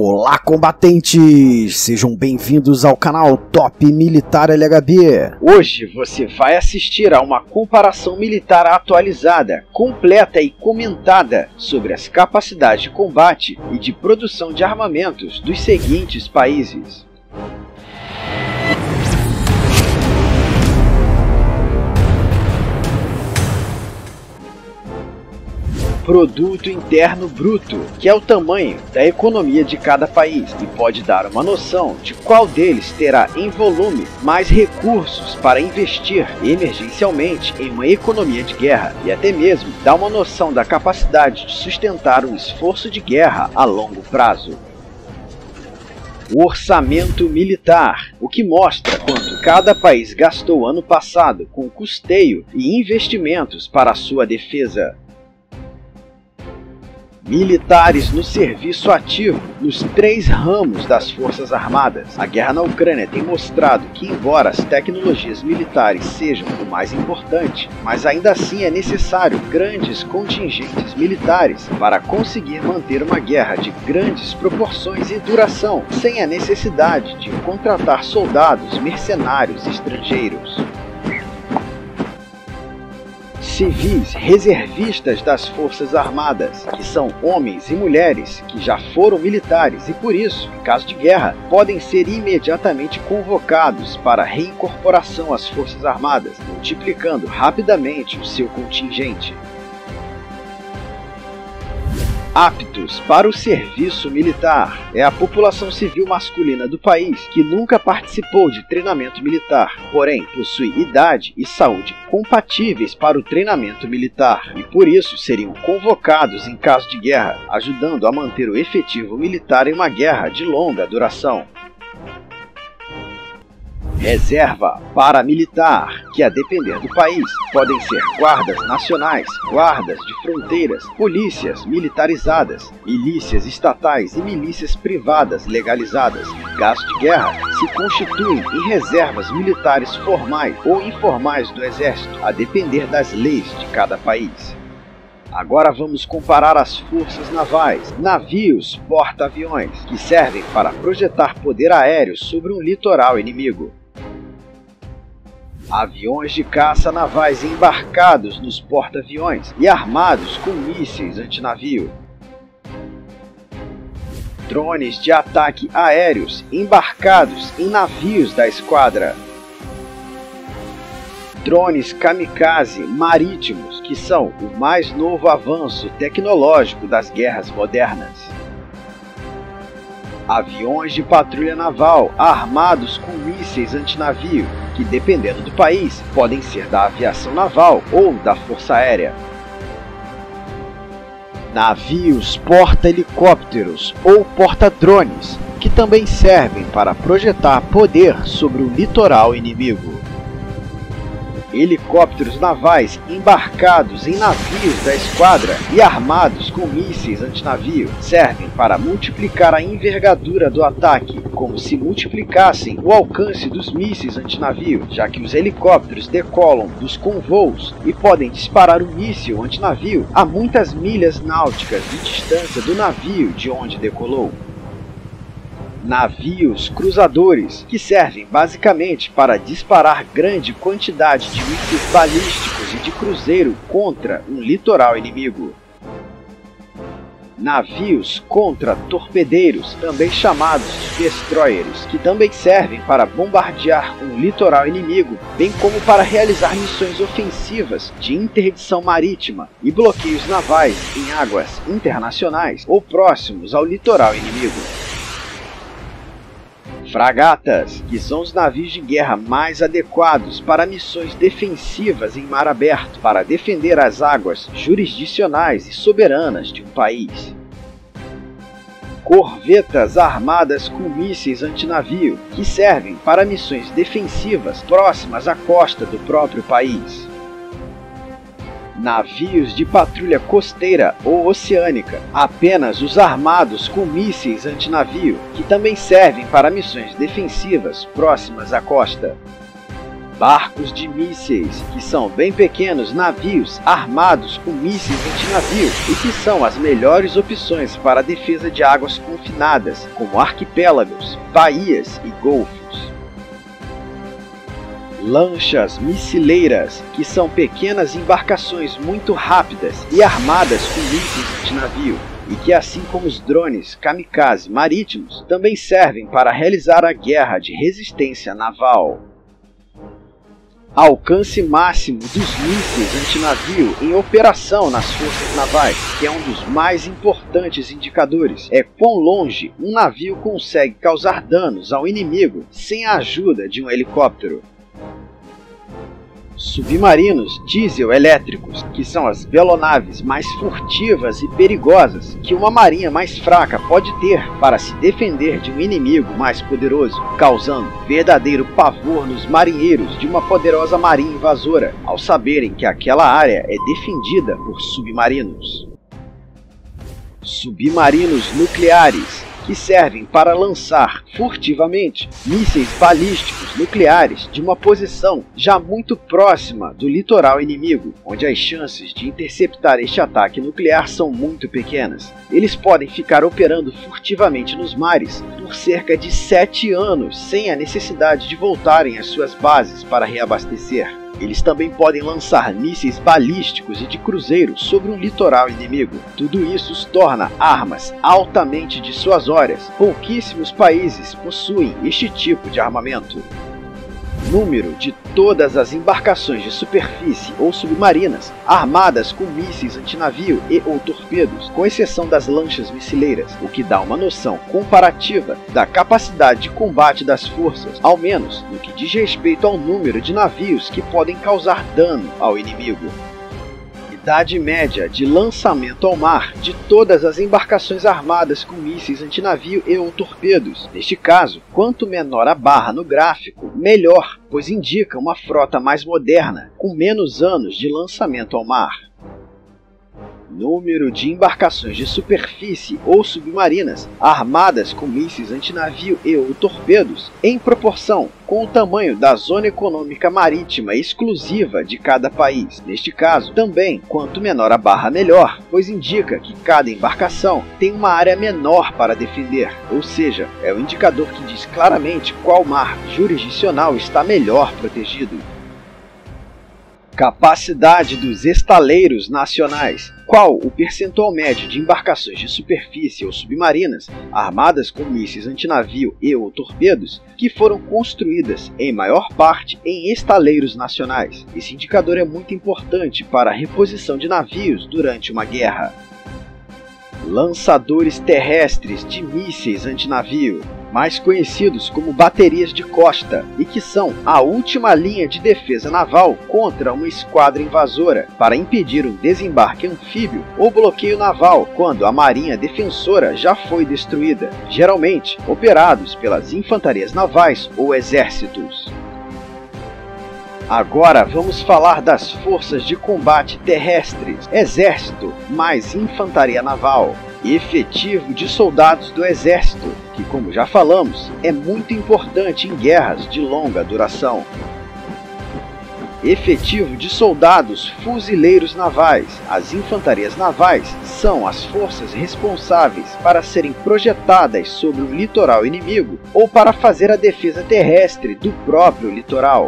Olá, combatentes! Sejam bem-vindos ao canal Top Militar LHB. Hoje você vai assistir a uma comparação militar atualizada, completa e comentada sobre as capacidades de combate e de produção de armamentos dos seguintes países: Produto Interno Bruto, que é o tamanho da economia de cada país e pode dar uma noção de qual deles terá em volume mais recursos para investir emergencialmente em uma economia de guerra e até mesmo dar uma noção da capacidade de sustentar um esforço de guerra a longo prazo. O orçamento militar, o que mostra quanto cada país gastou ano passado com custeio e investimentos para a sua defesa. Militares no serviço ativo nos 3 ramos das Forças Armadas. A guerra na Ucrânia tem mostrado que, embora as tecnologias militares sejam o mais importante, mas ainda assim é necessário grandes contingentes militares para conseguir manter uma guerra de grandes proporções e duração, sem a necessidade de contratar soldados mercenários estrangeiros. Civis reservistas das Forças Armadas, que são homens e mulheres que já foram militares e por isso, em caso de guerra, podem ser imediatamente convocados para reincorporação às Forças Armadas, multiplicando rapidamente o seu contingente. Aptos para o serviço militar é a população civil masculina do país que nunca participou de treinamento militar, porém possui idade e saúde compatíveis para o treinamento militar e por isso seriam convocados em caso de guerra, ajudando a manter o efetivo militar em uma guerra de longa duração. Reserva paramilitar, que a depender do país, podem ser guardas nacionais, guardas de fronteiras, polícias militarizadas, milícias estatais e milícias privadas legalizadas. Em caso de guerra, se constituem em reservas militares formais ou informais do Exército, a depender das leis de cada país. Agora vamos comparar as forças navais, navios porta-aviões, que servem para projetar poder aéreo sobre um litoral inimigo. Aviões de caça navais embarcados nos porta-aviões e armados com mísseis antinavio. Drones de ataque aéreos embarcados em navios da esquadra. Drones kamikaze marítimos, que são o mais novo avanço tecnológico das guerras modernas. Aviões de patrulha naval armados com mísseis antinavio, que dependendo do país, podem ser da aviação naval ou da força aérea. Navios porta-helicópteros ou porta-drones, que também servem para projetar poder sobre o litoral inimigo. Helicópteros navais embarcados em navios da esquadra e armados com mísseis antinavio servem para multiplicar a envergadura do ataque, como se multiplicassem o alcance dos mísseis antinavio, já que os helicópteros decolam dos convoos e podem disparar o míssil antinavio a muitas milhas náuticas de distância do navio de onde decolou. Navios cruzadores, que servem basicamente para disparar grande quantidade de mísseis balísticos e de cruzeiro contra um litoral inimigo. Navios contra-torpedeiros, também chamados de destroyers, que também servem para bombardear um litoral inimigo, bem como para realizar missões ofensivas de interdição marítima e bloqueios navais em águas internacionais ou próximos ao litoral inimigo. Fragatas, que são os navios de guerra mais adequados para missões defensivas em mar aberto, para defender as águas jurisdicionais e soberanas de um país. Corvetas armadas com mísseis antinavio, que servem para missões defensivas próximas à costa do próprio país. Navios de patrulha costeira ou oceânica, apenas os armados com mísseis antinavio, que também servem para missões defensivas próximas à costa. Barcos de mísseis, que são bem pequenos navios armados com mísseis antinavio e que são as melhores opções para a defesa de águas confinadas, como arquipélagos, baías e golfos. Lanchas missileiras, que são pequenas embarcações muito rápidas e armadas com mísseis antinavio, e que, assim como os drones kamikaze marítimos, também servem para realizar a guerra de resistência naval. Alcance máximo dos mísseis antinavio em operação nas forças navais, que é um dos mais importantes indicadores, é quão longe um navio consegue causar danos ao inimigo sem a ajuda de um helicóptero. Submarinos diesel-elétricos, que são as belonaves mais furtivas e perigosas que uma marinha mais fraca pode ter para se defender de um inimigo mais poderoso, causando verdadeiro pavor nos marinheiros de uma poderosa marinha invasora, ao saberem que aquela área é defendida por submarinos. Submarinos nucleares, que servem para lançar furtivamente mísseis balísticos nucleares de uma posição já muito próxima do litoral inimigo, onde as chances de interceptar este ataque nuclear são muito pequenas. Eles podem ficar operando furtivamente nos mares por cerca de 7 anos sem a necessidade de voltarem às suas bases para reabastecer. Eles também podem lançar mísseis balísticos e de cruzeiro sobre um litoral inimigo. Tudo isso os torna armas altamente dissuasórias. Pouquíssimos países possuem este tipo de armamento. Número de todas as embarcações de superfície ou submarinas armadas com mísseis antinavio e ou torpedos, com exceção das lanchas missileiras, o que dá uma noção comparativa da capacidade de combate das forças, ao menos no que diz respeito ao número de navios que podem causar dano ao inimigo. Idade média de lançamento ao mar de todas as embarcações armadas com mísseis antinavio e ou torpedos. Neste caso, quanto menor a barra no gráfico, melhor, pois indica uma frota mais moderna, com menos anos de lançamento ao mar. Número de embarcações de superfície ou submarinas armadas com mísseis antinavio e ou torpedos em proporção com o tamanho da zona econômica marítima exclusiva de cada país. Neste caso, também, quanto menor a barra melhor, pois indica que cada embarcação tem uma área menor para defender, ou seja, é o indicador que diz claramente qual mar jurisdicional está melhor protegido. Capacidade dos estaleiros nacionais. Qual o percentual médio de embarcações de superfície ou submarinas armadas com mísseis antinavio e ou torpedos que foram construídas, em maior parte, em estaleiros nacionais? Esse indicador é muito importante para a reposição de navios durante uma guerra. Lançadores terrestres de mísseis antinavio, mais conhecidos como baterias de costa, e que são a última linha de defesa naval contra uma esquadra invasora, para impedir um desembarque anfíbio ou bloqueio naval quando a marinha defensora já foi destruída, geralmente operados pelas infantarias navais ou exércitos. Agora vamos falar das forças de combate terrestres, exército mais infantaria naval. Efetivo de soldados do exército, que, como já falamos, é muito importante em guerras de longa duração. Efetivo de soldados fuzileiros navais. As infantarias navais são as forças responsáveis para serem projetadas sobre o litoral inimigo ou para fazer a defesa terrestre do próprio litoral.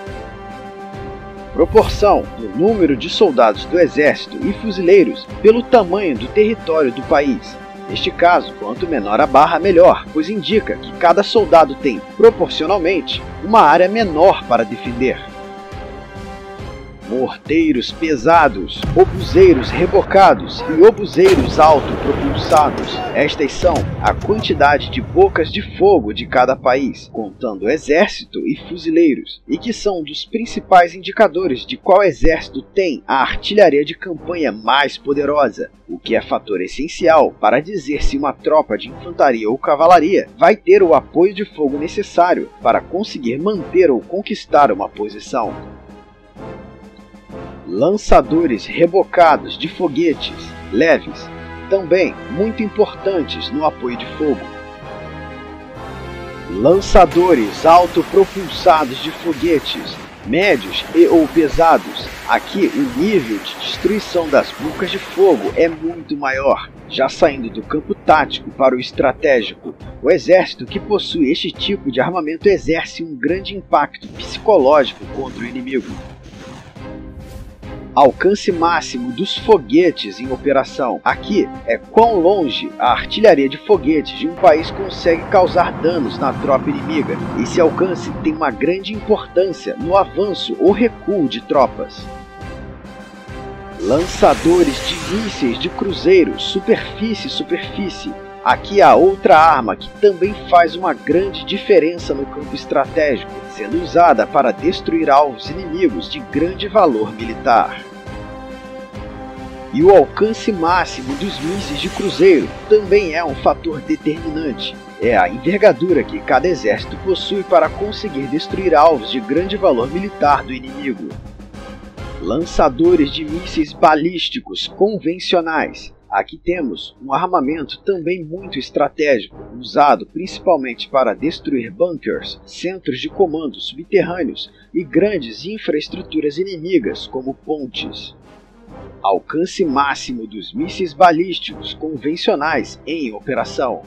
Proporção do número de soldados do exército e fuzileiros pelo tamanho do território do país. Neste caso, quanto menor a barra, melhor, pois indica que cada soldado tem, proporcionalmente, uma área menor para defender. Morteiros pesados, obuseiros rebocados e obuseiros autopropulsados. Estas são a quantidade de bocas de fogo de cada país, contando exército e fuzileiros, e que são um dos principais indicadores de qual exército tem a artilharia de campanha mais poderosa, o que é fator essencial para dizer se uma tropa de infantaria ou cavalaria vai ter o apoio de fogo necessário para conseguir manter ou conquistar uma posição. Lançadores rebocados de foguetes leves, também muito importantes no apoio de fogo. Lançadores autopropulsados de foguetes, Médios e ou pesados. Aqui o nível de destruição das bocas de fogo é muito maior. Já saindo do campo tático para o estratégico, o exército que possui este tipo de armamento exerce um grande impacto psicológico contra o inimigo. Alcance máximo dos foguetes em operação. Aqui é quão longe a artilharia de foguetes de um país consegue causar danos na tropa inimiga. Esse alcance tem uma grande importância no avanço ou recuo de tropas. Lançadores de mísseis de cruzeiro, superfície. Aqui há outra arma que também faz uma grande diferença no campo estratégico, sendo usada para destruir alvos inimigos de grande valor militar. E o alcance máximo dos mísseis de cruzeiro também é um fator determinante. É a envergadura que cada exército possui para conseguir destruir alvos de grande valor militar do inimigo. Lançadores de mísseis balísticos convencionais. Aqui temos um armamento também muito estratégico, usado principalmente para destruir bunkers, centros de comando subterrâneos e grandes infraestruturas inimigas como pontes. Alcance máximo dos mísseis balísticos convencionais em operação.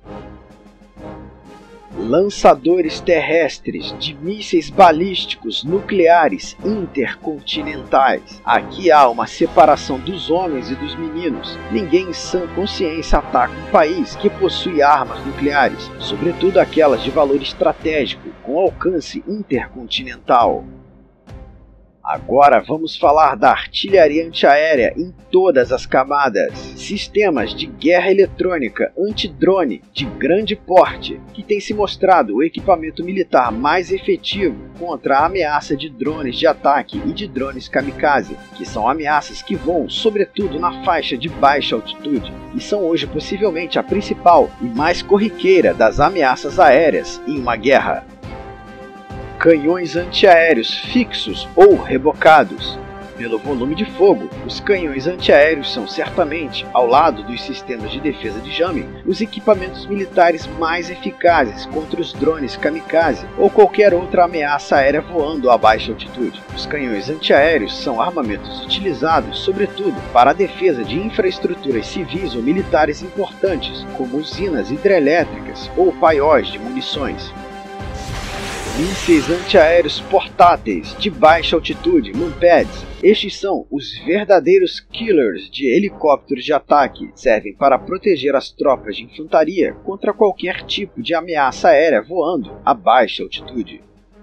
Lançadores terrestres de mísseis balísticos nucleares intercontinentais. Aqui há uma separação dos homens e dos meninos. Ninguém em sã consciência ataca um país que possui armas nucleares, sobretudo aquelas de valor estratégico, com alcance intercontinental. Agora vamos falar da artilharia antiaérea em todas as camadas. Sistemas de guerra eletrônica antidrone de grande porte, que tem se mostrado o equipamento militar mais efetivo contra a ameaça de drones de ataque e de drones kamikaze, que são ameaças que voam sobretudo na faixa de baixa altitude e são hoje possivelmente a principal e mais corriqueira das ameaças aéreas em uma guerra. Canhões antiaéreos fixos ou rebocados. Pelo volume de fogo, os canhões antiaéreos são certamente, ao lado dos sistemas de defesa de jamming, os equipamentos militares mais eficazes contra os drones kamikaze ou qualquer outra ameaça aérea voando a baixa altitude. Os canhões antiaéreos são armamentos utilizados, sobretudo, para a defesa de infraestruturas civis ou militares importantes, como usinas hidrelétricas ou paióis de munições. Mísseis antiaéreos portáteis de baixa altitude, MANPADS. Estes são os verdadeiros killers de helicópteros de ataque. Servem para proteger as tropas de infantaria contra qualquer tipo de ameaça aérea voando a baixa altitude.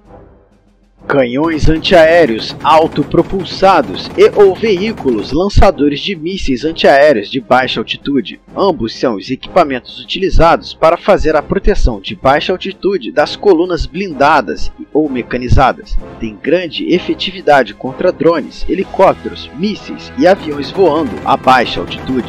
Canhões antiaéreos autopropulsados e ou veículos lançadores de mísseis antiaéreos de baixa altitude. Ambos são os equipamentos utilizados para fazer a proteção de baixa altitude das colunas blindadas ou mecanizadas. Tem grande efetividade contra drones, helicópteros, mísseis e aviões voando a baixa altitude.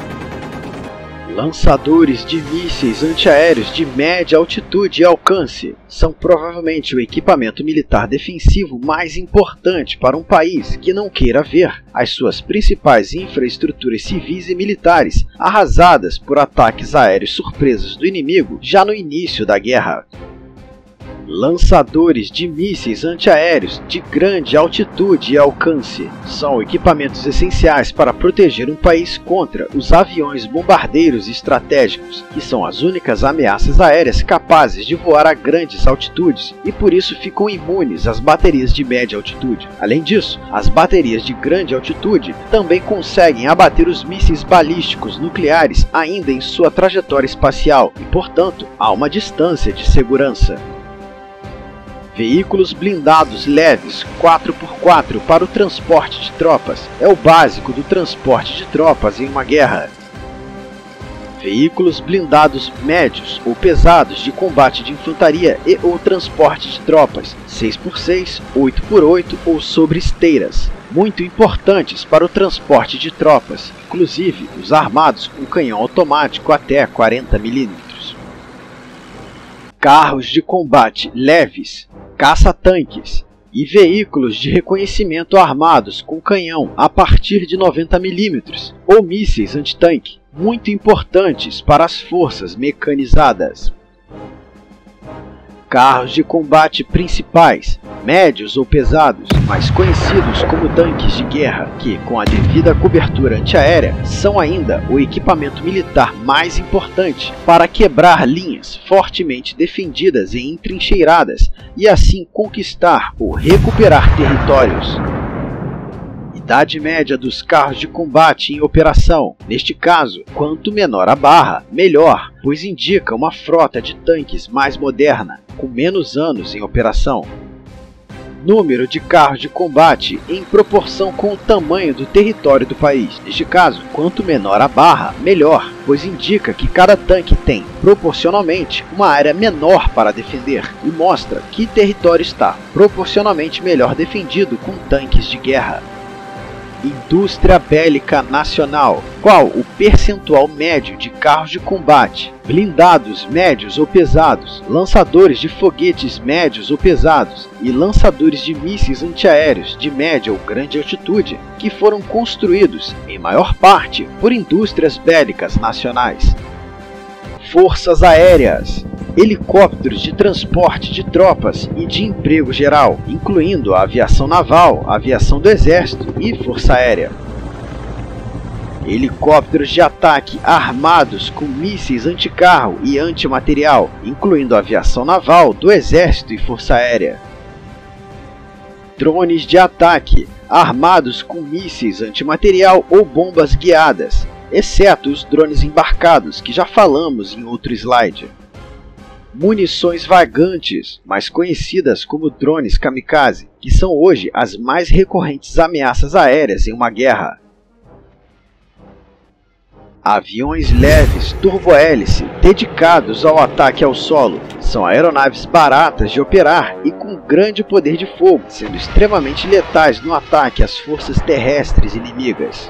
Lançadores de mísseis antiaéreos de média altitude e alcance são provavelmente o equipamento militar defensivo mais importante para um país que não queira ver as suas principais infraestruturas civis e militares arrasadas por ataques aéreos surpresas do inimigo já no início da guerra. Lançadores de mísseis antiaéreos de grande altitude e alcance são equipamentos essenciais para proteger um país contra os aviões bombardeiros estratégicos, que são as únicas ameaças aéreas capazes de voar a grandes altitudes e por isso ficam imunes às baterias de média altitude. Além disso, as baterias de grande altitude também conseguem abater os mísseis balísticos nucleares ainda em sua trajetória espacial e, portanto, há uma distância de segurança. Veículos blindados leves 4x4 para o transporte de tropas. É o básico do transporte de tropas em uma guerra. Veículos blindados médios ou pesados de combate de infantaria e ou transporte de tropas. 6x6, 8x8 ou sobre esteiras. Muito importantes para o transporte de tropas, inclusive os armados com canhão automático até 40 mm. Carros de combate leves, caça-tanques e veículos de reconhecimento armados com canhão a partir de 90 mm ou mísseis antitanque, muito importantes para as forças mecanizadas. Carros de combate principais, médios ou pesados, mais conhecidos como tanques de guerra, que, com a devida cobertura antiaérea, são ainda o equipamento militar mais importante para quebrar linhas fortemente defendidas e entrincheiradas e assim conquistar ou recuperar territórios. Idade média dos carros de combate em operação. Neste caso, quanto menor a barra, melhor, pois indica uma frota de tanques mais moderna, com menos anos em operação. Número de carros de combate em proporção com o tamanho do território do país. Neste caso, quanto menor a barra, melhor, pois indica que cada tanque tem, proporcionalmente, uma área menor para defender e mostra que território está proporcionalmente melhor defendido com tanques de guerra. Indústria bélica nacional. Qual o percentual médio de carros de combate, blindados médios ou pesados, lançadores de foguetes médios ou pesados e lançadores de mísseis antiaéreos de média ou grande altitude que foram construídos, em maior parte, por indústrias bélicas nacionais? Forças aéreas. Helicópteros de transporte de tropas e de emprego geral, incluindo a aviação naval, a aviação do exército e força aérea. Helicópteros de ataque armados com mísseis anticarro e antimaterial, incluindo a aviação naval, do exército e força aérea. Drones de ataque armados com mísseis antimaterial ou bombas guiadas, exceto os drones embarcados, que já falamos em outro slide. Munições vagantes, mais conhecidas como drones kamikaze, que são hoje as mais recorrentes ameaças aéreas em uma guerra. Aviões leves turbohélice dedicados ao ataque ao solo. São aeronaves baratas de operar e com grande poder de fogo, sendo extremamente letais no ataque às forças terrestres inimigas.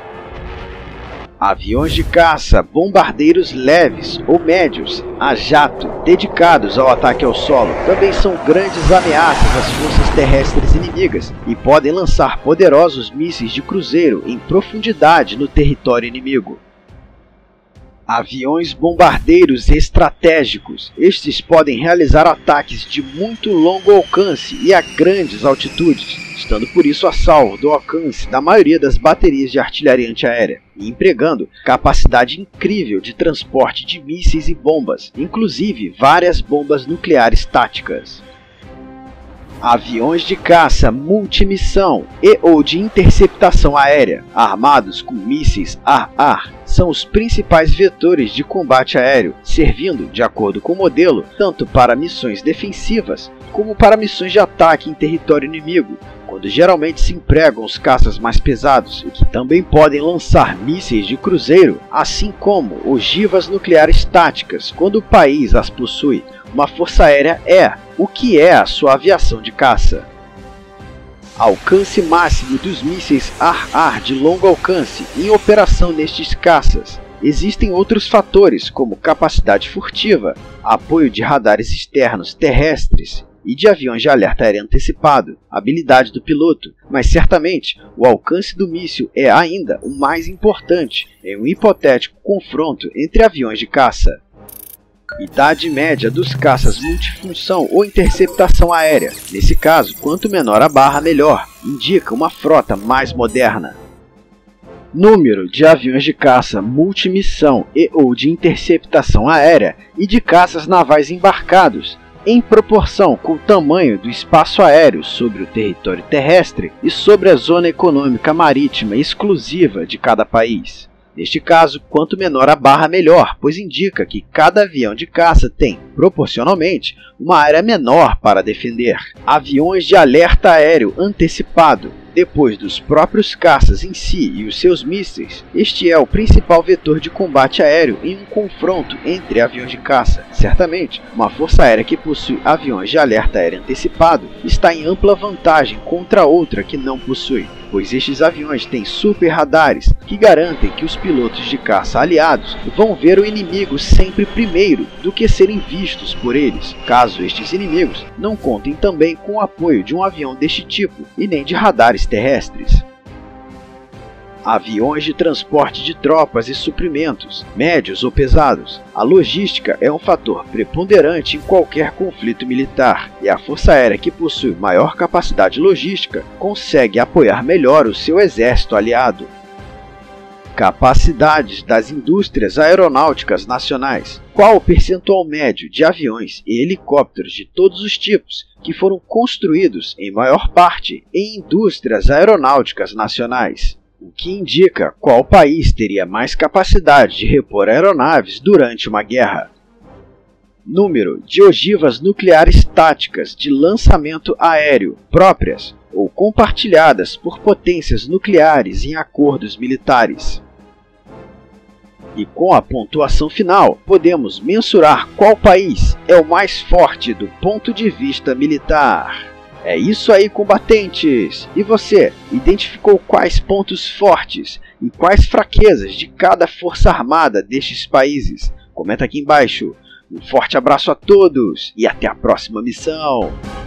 Aviões de caça, bombardeiros leves ou médios a jato, dedicados ao ataque ao solo, também são grandes ameaças às forças terrestres inimigas e podem lançar poderosos mísseis de cruzeiro em profundidade no território inimigo. Aviões bombardeiros estratégicos. Estes podem realizar ataques de muito longo alcance e a grandes altitudes, estando por isso a salvo do alcance da maioria das baterias de artilharia antiaérea, e empregando capacidade incrível de transporte de mísseis e bombas, inclusive várias bombas nucleares táticas. Aviões de caça multimissão e ou de interceptação aérea, armados com mísseis ar-ar, são os principais vetores de combate aéreo, servindo, de acordo com o modelo, tanto para missões defensivas como para missões de ataque em território inimigo, quando geralmente se empregam os caças mais pesados, e que também podem lançar mísseis de cruzeiro, assim como ogivas nucleares táticas, quando o país as possui. Uma força aérea é o que é a sua aviação de caça. Alcance máximo dos mísseis ar-ar de longo alcance em operação nestes caças. Existem outros fatores, como capacidade furtiva, apoio de radares externos terrestres e de aviões de alerta aéreo antecipado, habilidade do piloto, mas certamente o alcance do míssil é ainda o mais importante em um hipotético confronto entre aviões de caça. Idade média dos caças multifunção ou interceptação aérea. Nesse caso, quanto menor a barra, melhor. Indica uma frota mais moderna. Número de aviões de caça multimissão e ou de interceptação aérea e de caças navais embarcados, em proporção com o tamanho do espaço aéreo sobre o território terrestre e sobre a zona econômica marítima exclusiva de cada país. Neste caso, quanto menor a barra, melhor, pois indica que cada avião de caça tem, proporcionalmente, uma área menor para defender. Aviões de alerta aéreo antecipado. Depois dos próprios caças em si e os seus mísseis, este é o principal vetor de combate aéreo em um confronto entre aviões de caça. Certamente, uma força aérea que possui aviões de alerta aéreo antecipado está em ampla vantagem contra outra que não possui, pois estes aviões têm super radares que garantem que os pilotos de caça aliados vão ver o inimigo sempre primeiro do que serem vistos por eles, caso estes inimigos não contem também com o apoio de um avião deste tipo e nem de radares terrestres. aviões de transporte de tropas e suprimentos, médios ou pesados. A logística é um fator preponderante em qualquer conflito militar, e a Força Aérea que possui maior capacidade logística consegue apoiar melhor o seu exército aliado. Capacidades das indústrias aeronáuticas nacionais. Qual o percentual médio de aviões e helicópteros de todos os tipos que foram construídos, em maior parte, em indústrias aeronáuticas nacionais? O que indica qual país teria mais capacidade de repor aeronaves durante uma guerra. Número de ogivas nucleares táticas de lançamento aéreo próprias ou compartilhadas por potências nucleares em acordos militares. E com a pontuação final, podemos mensurar qual país é o mais forte do ponto de vista militar. É isso aí, combatentes! E você, identificou quais pontos fortes e quais fraquezas de cada força armada destes países? Comenta aqui embaixo. Um forte abraço a todos e até a próxima missão!